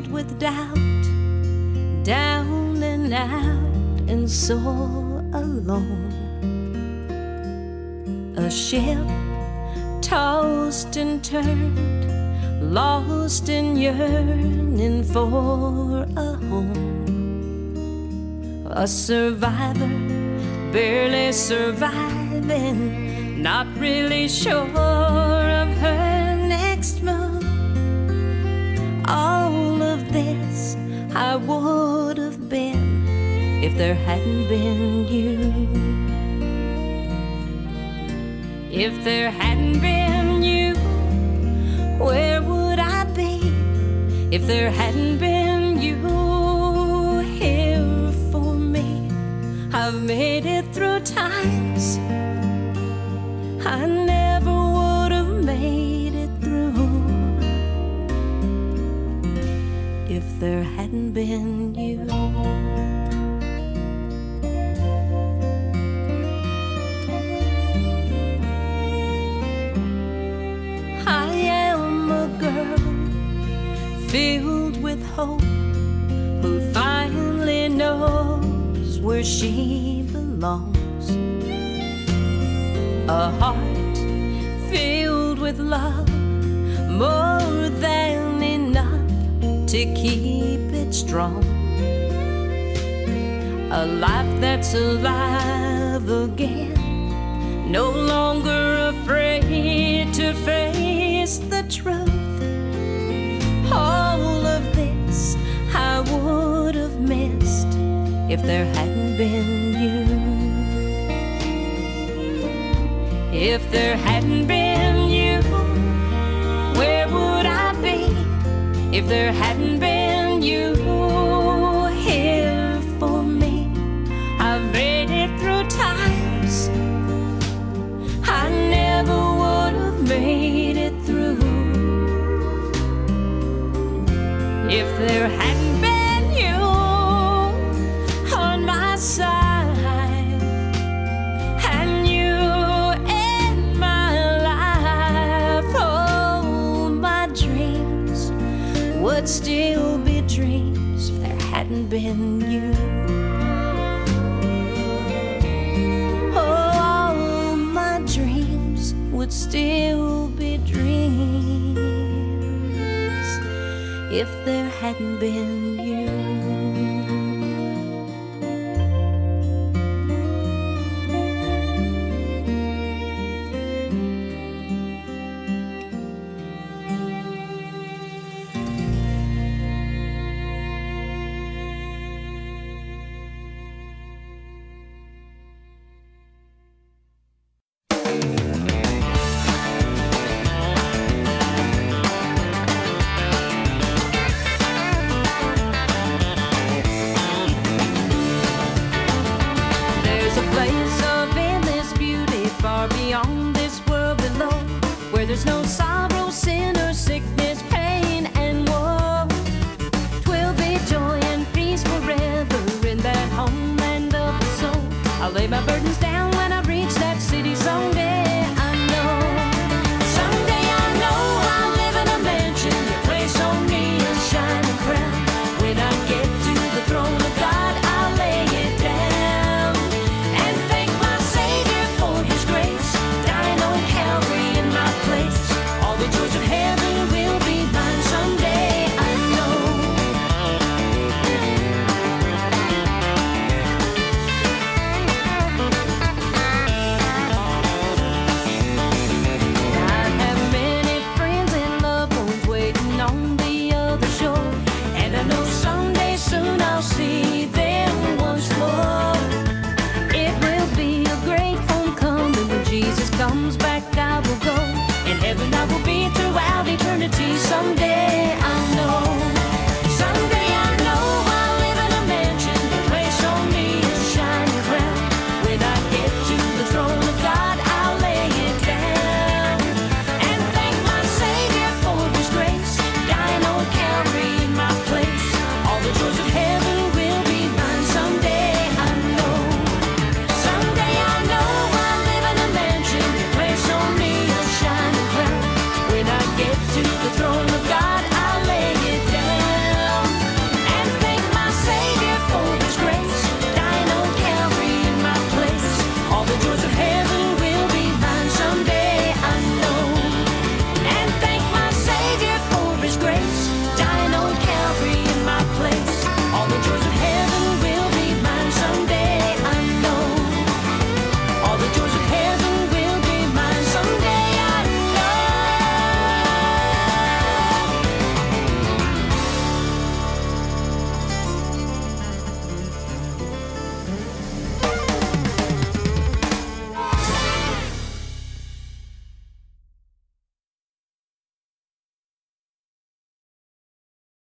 filled with doubt, down and out and so alone. A ship tossed and turned, lost and yearning for a home. A survivor, barely surviving, not really sure of her next move. All of this I would have been if there hadn't been you. If there hadn't been you, where would I be? If there hadn't been you here for me. I've made it through times I never would have made it through if there hadn't been you. I am a girl filled with hope, who finally knows where she belongs. A heart filled with love, more than enough to keep it strong. A life that's alive again, no longer afraid to face the truth. All of this I would have missed if there hadn't been you. If there hadn't been you, where would I be? If there hadn't been you here for me. I've made it through times I never would have made it through if there hadn't been you on my side, and you in my life. Oh, my dreams would still be dreams if there hadn't been you. Oh, all my dreams would still be dreams if there hadn't been you. Beyond this world below, where there's no sorrow, sin or sickness, pain and woe. 'Twill be joy and peace forever in that homeland of the soul. I'll lay my burdens down